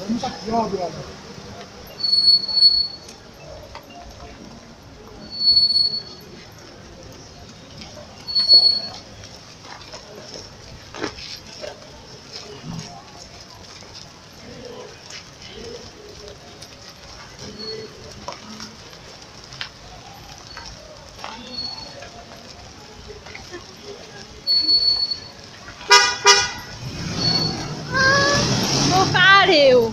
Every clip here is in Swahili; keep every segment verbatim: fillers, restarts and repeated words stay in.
Pariu!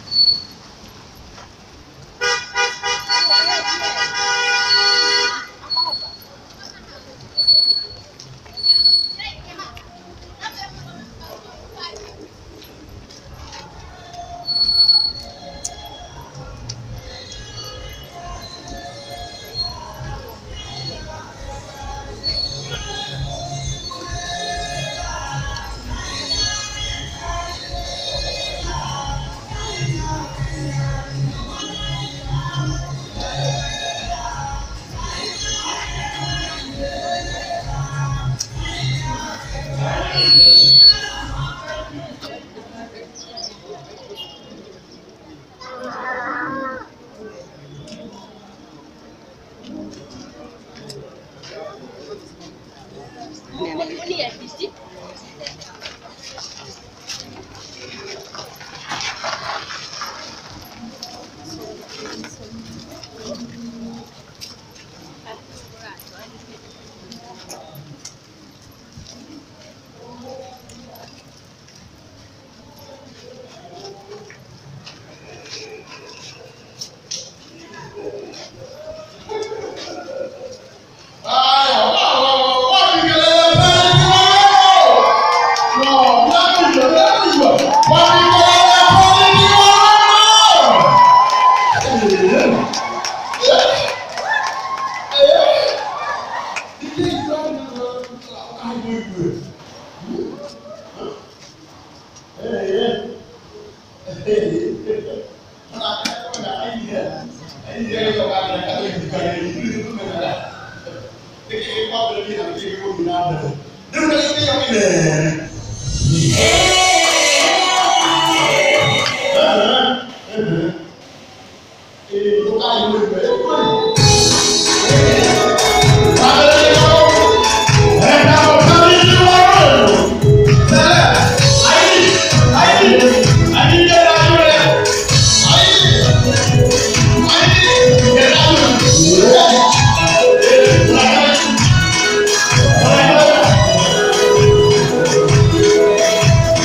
Yeah.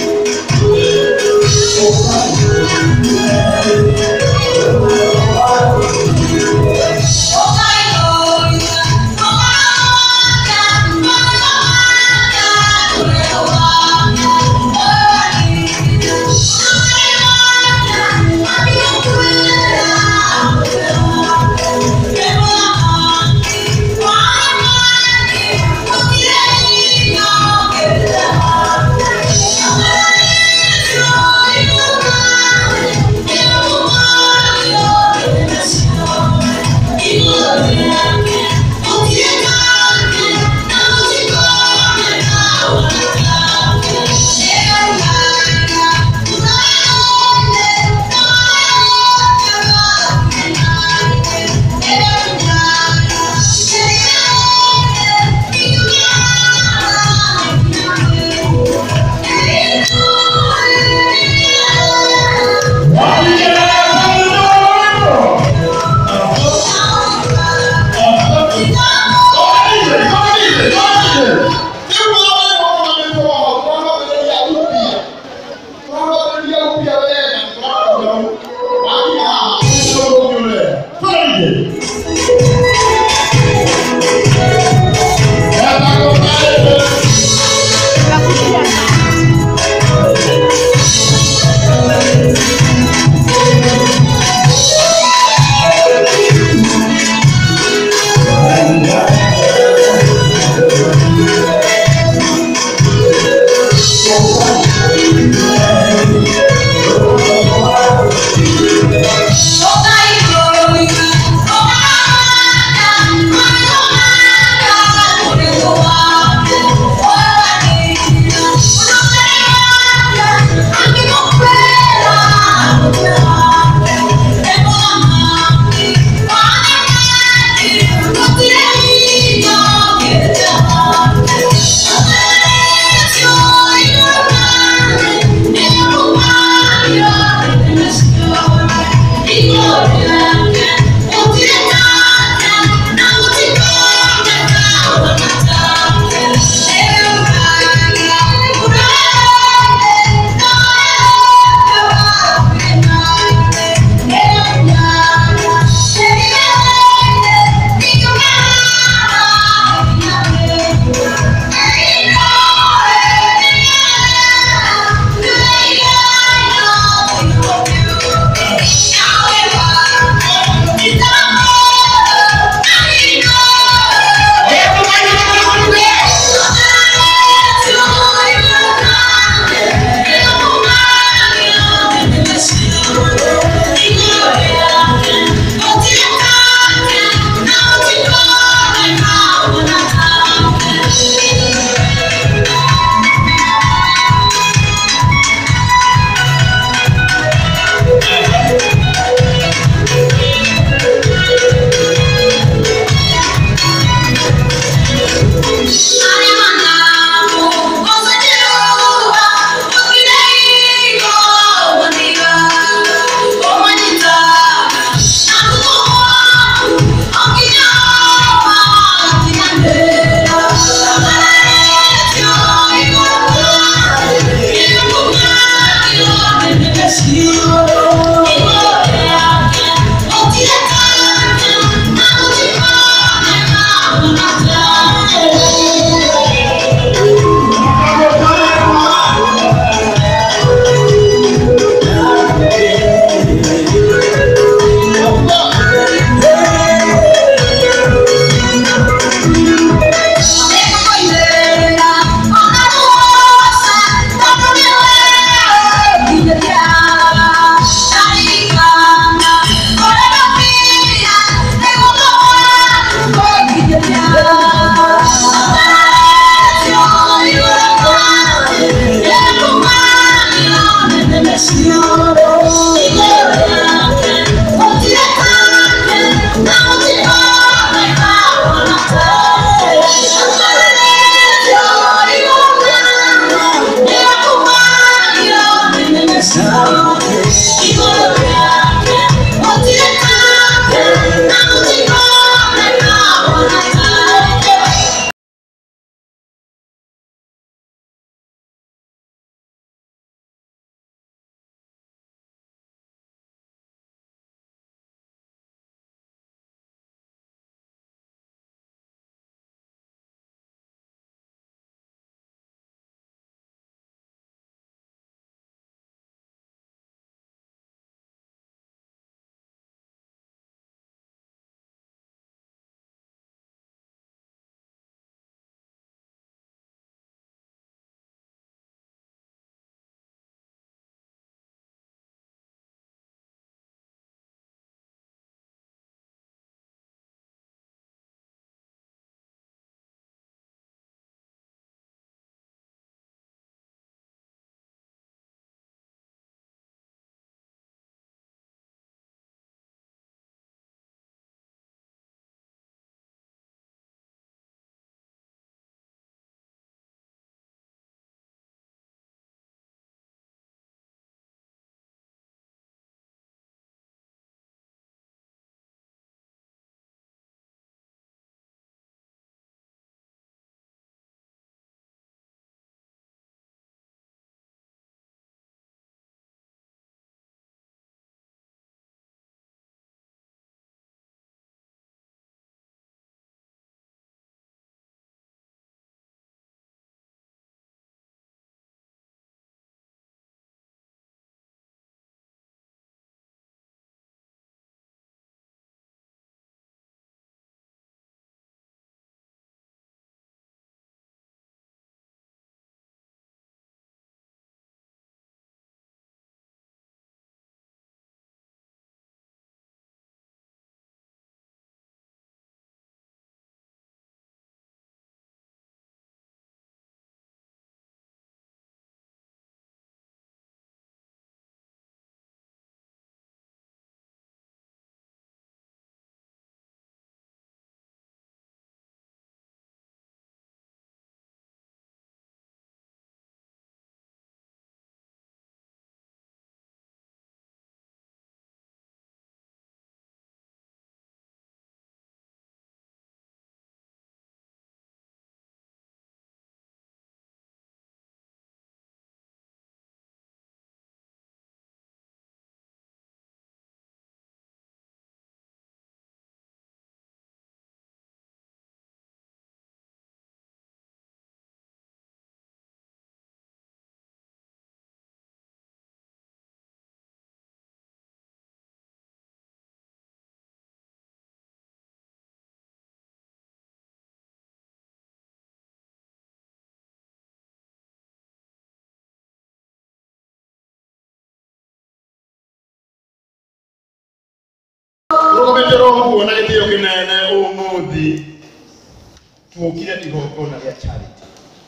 njoro kuona gitio kinene umuthi tukire igongona rya charity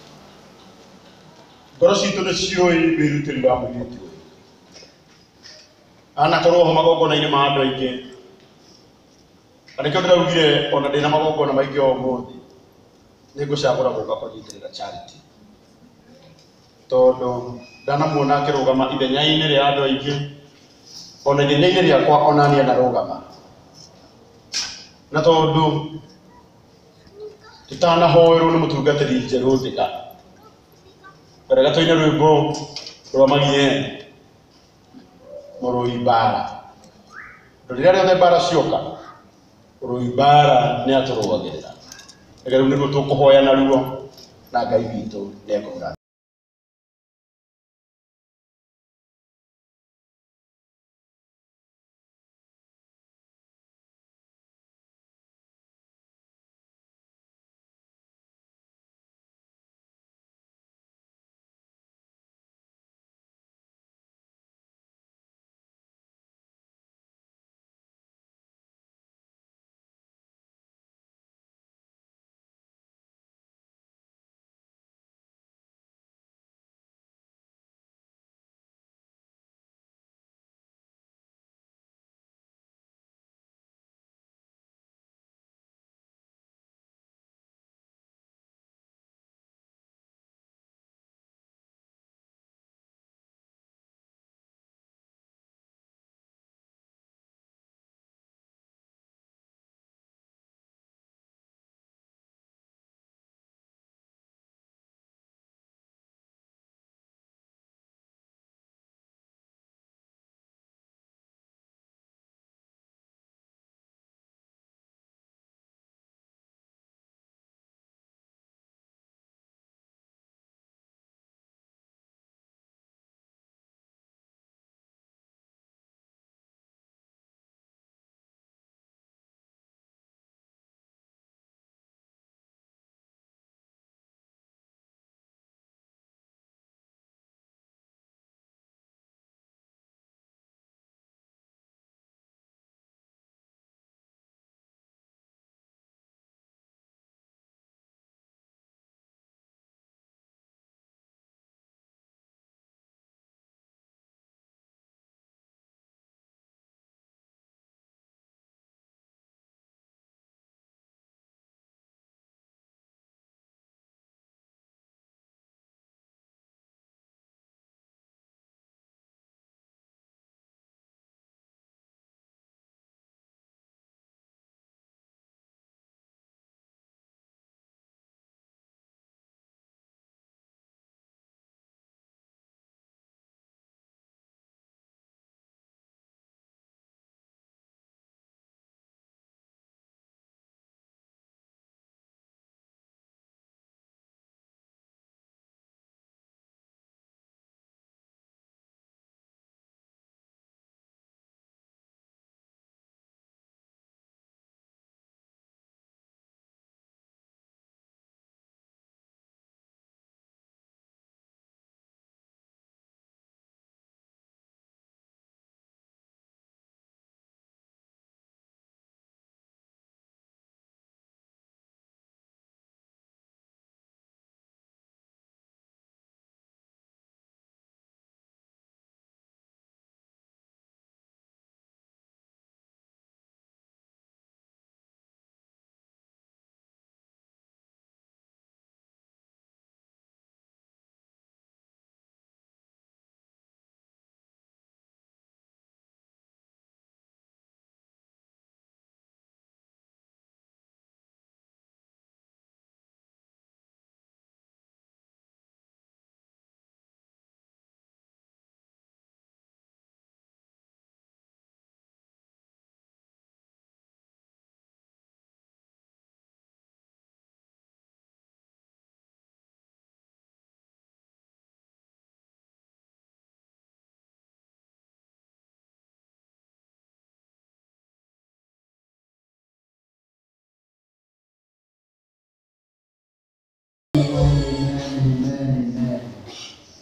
ngoro citu ni cioi birutiri wa muthuri ana korwo ho magongona-ini ma andu aingi ariko ndiraugire ona ndina magongona maingi o umuthi nigucagura guka kunyitirira charity tondu ndanamuona akirugama ithenya-ini ria andu aingi ona ithenya-ini riakwa ona ni anarugama na tondu tutanahoerwo ni mutungatiri njeru thiga mbere gatoine rwimbo rwa Magiene Mũrũi Mbara rĩrĩa rĩothe mbara cioka Mũrũi Mbara nĩ atũrũagĩrĩra ega rĩu nĩguo tũkũhoya naruo na Ngai witũ nĩekũmũrathima.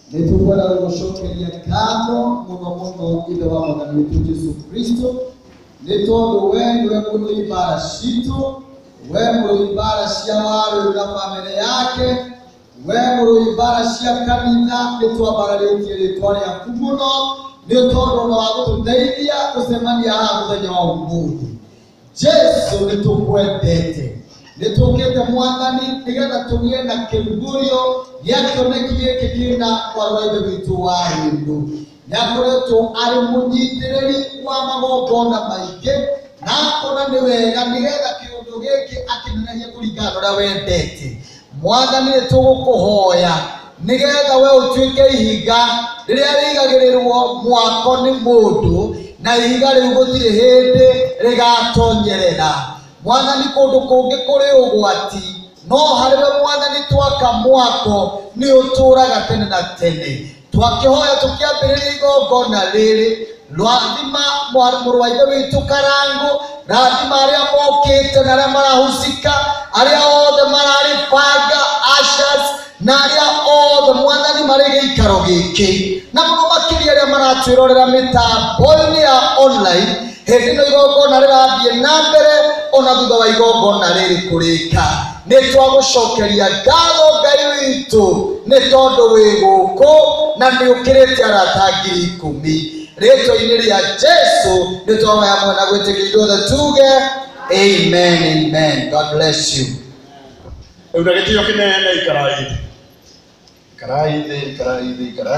Nitukwenda gũcokeria ngatho mũno mũno ithe wa Mwathani witũ Jesu Kristo nĩ tondũ we nĩwe mũrũi mbara citũ, we mũrũi mbara cia Waruinu na bamĩrĩ yake, we mũrũi mbara cia kanitha, nĩ twambararĩtie rĩtwa rĩaku mũno nĩ tondũ wa gũtũteithia gũcemania haha mũthenya wa ũmũthĩ. Jesu nĩ tũkwendete, nĩ tũkĩte Mwathani nĩgetha tũgĩe na kĩrugũrio gĩa kĩoneki gĩkĩ kĩna mwarĩ wa ithe witũ Waruinu. Nĩakoretwo arĩ mũnyitĩrĩri wa magongona maingĩ na akona nĩ wega nĩgetha kĩũndũ gĩkĩ akĩnenehe kũringana na ũrĩa wendete. Mwathani nĩ tũgũkũhoya nĩgetha we ũtuĩke ihiga rĩrĩa rĩigagĩrĩrwo mwako nĩ mũndũ, na ihiga rĩu gũtirĩ hĩndĩ rĩgatonyerera. Mwathani kũndũ kũngĩ kũrĩ ũgwati, no harĩwe Mwathani twaka mwako nĩ ũtũraga tene na tene. Twakĩhoya tũkĩambĩrĩria igongona rĩrĩ, rathima mũrũ wa ithe witũ Karangũ, rathima arĩa mokĩte na arĩa marahusika, arĩa othe mararĩbanga, ushers na arĩa othe Mwathani marĩ gĩikaro gĩkĩ, na mũno makĩria arĩa maratwĩrorera mĩtambo-inĩ ya online hĩndĩ ĩno igongona rĩrathiĩ na mbere ona thutha wa igongona rĩrĩ kũrĩka. Nĩ twagũcokeria ngatho Ngai witũ nĩ tondũ wĩ gũkũ na nĩ ũkĩrĩte arata ngiri ikũmi. Rĩtwa-inĩ rĩa Jesu nĩ twahoya hamwe na gwĩtĩkia ithuothe tuge amen, amen. God bless you. Rĩu na gĩtĩo kĩnene ikarai thĩ, ikarai thĩ, ikarai thĩ, ikarai